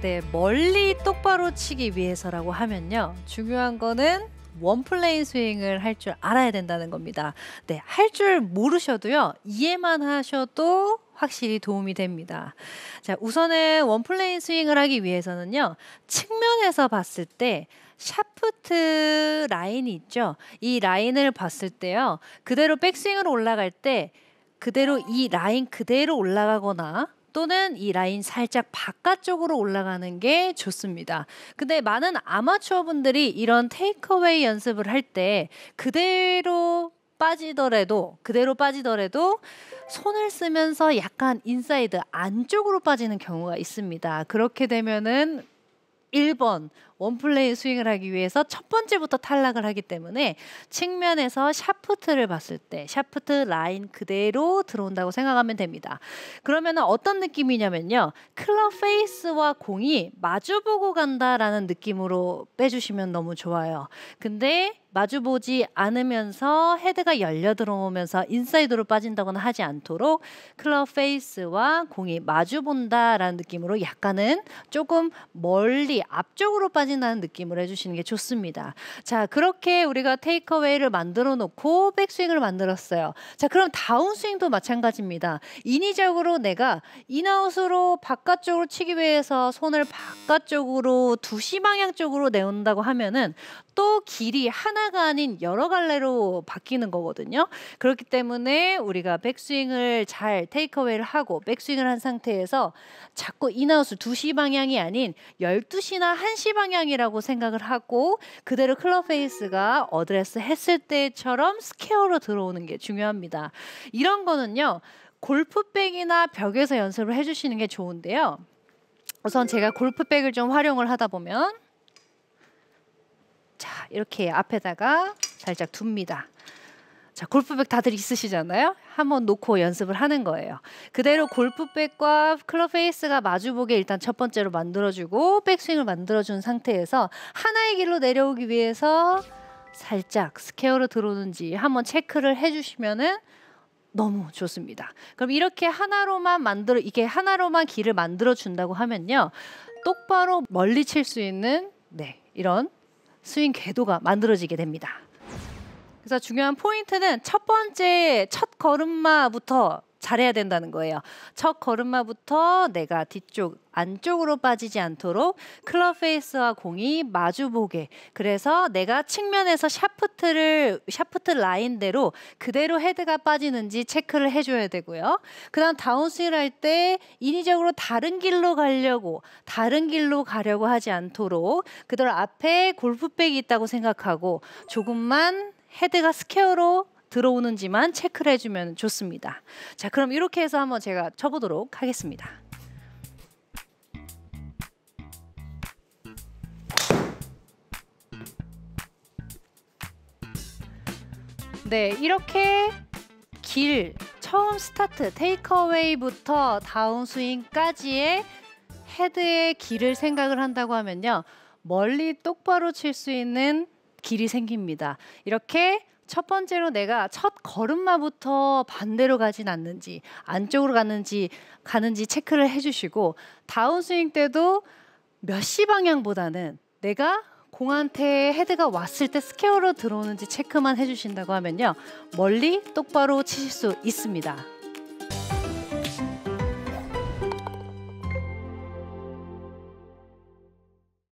네, 멀리 똑바로 치기 위해서라고 하면요. 중요한 거는 원플레인 스윙을 할 줄 알아야 된다는 겁니다. 네, 할 줄 모르셔도요. 이해만 하셔도 확실히 도움이 됩니다. 자, 우선은 원플레인 스윙을 하기 위해서는요. 측면에서 봤을 때 샤프트 라인이 있죠. 이 라인을 봤을 때요. 그대로 백스윙으로 올라갈 때 그대로 이 라인 그대로 올라가거나 또는 이 라인 살짝 바깥쪽으로 올라가는 게 좋습니다. 근데 많은 아마추어 분들이 이런 테이크어웨이 연습을 할 때 그대로 빠지더라도 손을 쓰면서 약간 인사이드 안쪽으로 빠지는 경우가 있습니다. 그렇게 되면은 1번 원플레인 스윙을 하기 위해서 첫 번째부터 탈락을 하기 때문에 측면에서 샤프트를 봤을 때 샤프트 라인 그대로 들어온다고 생각하면 됩니다. 그러면 어떤 느낌이냐면요. 클럽 페이스와 공이 마주보고 간다라는 느낌으로 빼주시면 너무 좋아요. 근데 마주보지 않으면서 헤드가 열려 들어오면서 인사이드로 빠진다거나 하지 않도록 클럽 페이스와 공이 마주본다라는 느낌으로 약간은 조금 멀리 앞쪽으로 빠진다는 느낌을 해주시는 게 좋습니다. 자, 그렇게 우리가 테이크어웨이를 만들어 놓고 백스윙을 만들었어요. 자, 그럼 다운스윙도 마찬가지입니다. 인위적으로 내가 인아웃으로 바깥쪽으로 치기 위해서 손을 바깥쪽으로 2시 방향 쪽으로 내온다고 하면은 또 길이 하나가 아닌 여러 갈래로 바뀌는 거거든요. 그렇기 때문에 우리가 백스윙을 잘 테이크어웨이를 하고 백스윙을 한 상태에서 자꾸 인아웃을 2시 방향이 아닌 12시나 1시 방향이라고 생각을 하고 그대로 클럽 페이스가 어드레스 했을 때처럼 스퀘어로 들어오는 게 중요합니다. 이런 거는요. 골프백이나 벽에서 연습을 해주시는 게 좋은데요. 우선 제가 골프백을 좀 활용을 하다 보면 자, 이렇게 앞에다가 살짝 둡니다. 자, 골프백 다들 있으시잖아요. 한번 놓고 연습을 하는 거예요. 그대로 골프백과 클럽 페이스가 마주보게 일단 첫 번째로 만들어주고 백스윙을 만들어준 상태에서 하나의 길로 내려오기 위해서 살짝 스퀘어로 들어오는지 한번 체크를 해주시면은 너무 좋습니다. 그럼 이렇게 이게 하나로만 길을 만들어 준다고 하면요. 똑바로 멀리 칠 수 있는 이런 스윙 궤도가 만들어지게 됩니다. 그래서 중요한 포인트는 첫 걸음마부터 잘해야 된다는 거예요. 첫 걸음마부터 내가 안쪽으로 빠지지 않도록 클럽 페이스와 공이 마주보게. 그래서 내가 측면에서 샤프트 라인대로 그대로 헤드가 빠지는지 체크를 해줘야 되고요. 그 다음 다운스윙을 할 때 인위적으로 다른 길로 가려고 하지 않도록 그대로 앞에 골프백이 있다고 생각하고 조금만 헤드가 스퀘어로 들어오는지만 체크를 해주면 좋습니다. 자, 그럼 이렇게 해서 한번 제가 쳐보도록 하겠습니다. 네, 이렇게 처음 스타트 테이크어웨이부터 다운스윙까지의 헤드의 길을 생각을 한다고 하면요. 멀리 똑바로 칠 수 있는 길이 생깁니다. 이렇게 첫 번째로 내가 첫 걸음마부터 반대로 가진 않는지 안쪽으로 가는지 체크를 해주시고 다운스윙 때도 몇 시 방향보다는 내가 공한테 헤드가 왔을 때 스퀘어로 들어오는지 체크만 해주신다고 하면요. 멀리 똑바로 치실 수 있습니다.